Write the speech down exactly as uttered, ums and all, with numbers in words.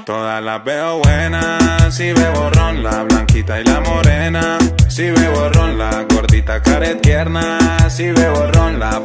Todas las veo buenas, si bebo ron, la blanquita y la morena. Si bebo ron, la gordita care tierna. Si bebo ron, la